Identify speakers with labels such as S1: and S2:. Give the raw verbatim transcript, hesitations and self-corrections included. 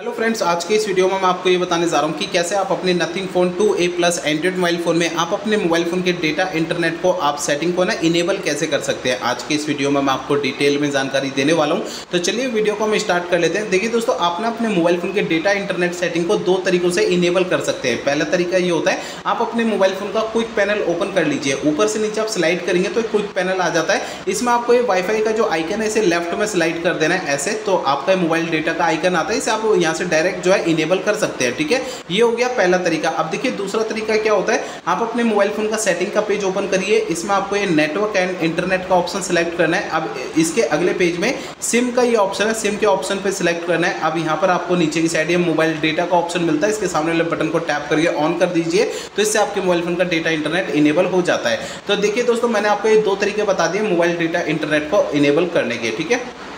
S1: Hello friends, आज के इस वीडियो में मैं आपको ये बताने जा रहा हूँ कि कैसे आप अपने Nothing Phone two a plus Android mobile phone में आप अपने मोबाइल फोन के डेटा इंटरनेट को आप सेटिंग को ना इनेबल कैसे कर सकते हैं। आज के इस वीडियो में मैं आपको डिटेल में जानकारी देने वाला हूँ। तो चलिए वीडियो को हम स्टार्ट कर लेते हैं। देखिए दोस्तों, आप ना अपने मोबाइल फोन के डेटा इंटरनेट सेटिंग को दो तरीकों से इनेबल कर सकते हैं। पहला तरीका ये होता है, आप अपने मोबाइल फोन का क्विक पैनल ओपन कर लीजिए। ऊपर से नीचे आप स्लाइड करेंगे तो एक क्विक पैनल आ जाता है। इसमें आपको ये वाईफाई का जो आइकन है इसे लेफ्ट में स्लाइड कर देना है ऐसे, तो आपका मोबाइल डेटा का आइकन आता है। इसे आप यहाँ से डायरेक्ट जो है इनेबल कर सकते हैं। ठीक है, ये हो गया पहला तरीका। अब देखिए दूसरा तरीका क्या होता है, आप अपने मोबाइल फोन का सेटिंग का पेज ओपन करिए। इसमें आपको ये नेटवर्क एंड इंटरनेट का ऑप्शन सेलेक्ट करना है। अब इसके अगले पेज में सिम का ये ऑप्शन है, सिम के ऑप्शन पे सिलेक्ट करना है। अब यहाँ पर आपको नीचे की साइड ये मोबाइल डेटा का ऑप्शन मिलता है, इसके सामने वाले बटन को टैप करके ऑन कर दीजिए, तो इससे आपके मोबाइल फोन का डेटा इंटरनेट इनेबल हो जाता है। तो देखिए दोस्तों, मैंने आपको ये दो तरीके बता दिए मोबाइल डेटा इंटरनेट को इनेबल करने के। ठीक है।